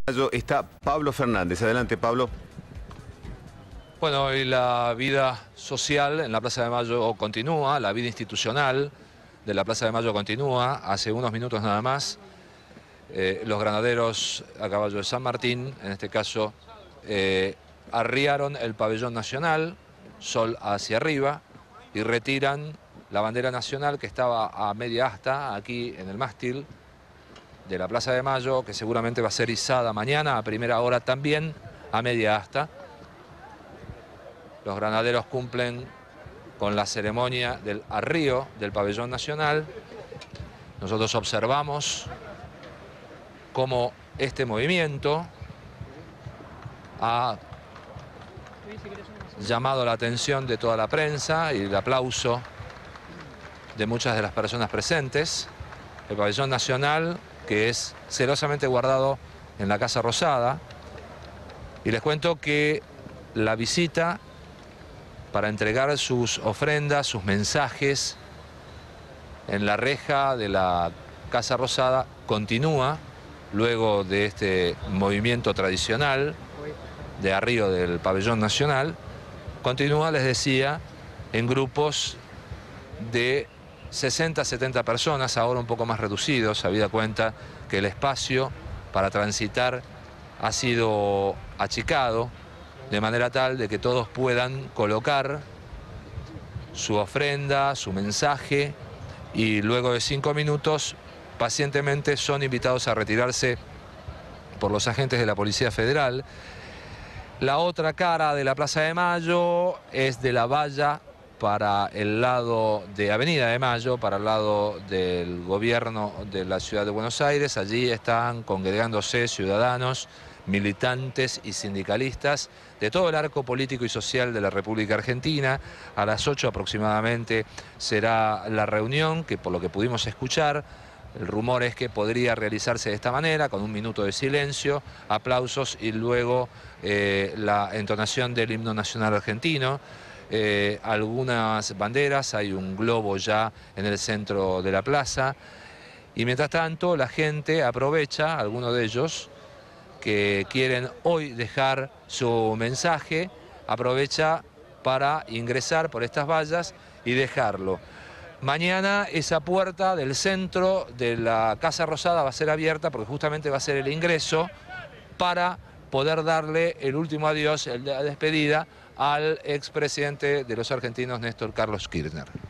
Está Pablo Fernández. Adelante, Pablo. Bueno, hoy la vida social en la Plaza de Mayo continúa, la vida institucional de la Plaza de Mayo continúa. Hace unos minutos nada más, los granaderos a caballo de San Martín, en este caso, arriaron el pabellón nacional, sol hacia arriba, y retiran la bandera nacional que estaba a media asta aquí en el mástil de la Plaza de Mayo, que seguramente va a ser izada mañana a primera hora también a media asta. Los granaderos cumplen con la ceremonia del arrío del pabellón nacional. Nosotros observamos cómo este movimiento ha llamado la atención de toda la prensa y el aplauso de muchas de las personas presentes. El pabellón nacional, que es celosamente guardado en la Casa Rosada. Y les cuento que la visita para entregar sus ofrendas, sus mensajes en la reja de la Casa Rosada continúa luego de este movimiento tradicional de arrío del pabellón nacional. Continúa, les decía, en grupos de 60 a 70 personas, ahora un poco más reducidos, habida cuenta que el espacio para transitar ha sido achicado, de manera tal de que todos puedan colocar su ofrenda, su mensaje, y luego de 5 minutos pacientemente son invitados a retirarse por los agentes de la Policía Federal. La otra cara de la Plaza de Mayo es de la valla para el lado de Avenida de Mayo, para el lado del gobierno de la Ciudad de Buenos Aires. Allí están congregándose ciudadanos, militantes y sindicalistas de todo el arco político y social de la República Argentina. A las 8 aproximadamente será la reunión, que por lo que pudimos escuchar, el rumor es que podría realizarse de esta manera, con un minuto de silencio, aplausos y luego la entonación del himno nacional argentino. Algunas banderas, hay un globo ya en el centro de la plaza, y mientras tanto la gente aprovecha, algunos de ellos que quieren hoy dejar su mensaje, aprovecha para ingresar por estas vallas y dejarlo. Mañana esa puerta del centro de la Casa Rosada va a ser abierta porque justamente va a ser el ingreso para poder darle el último adiós, la despedida al expresidente de los argentinos, Néstor Carlos Kirchner.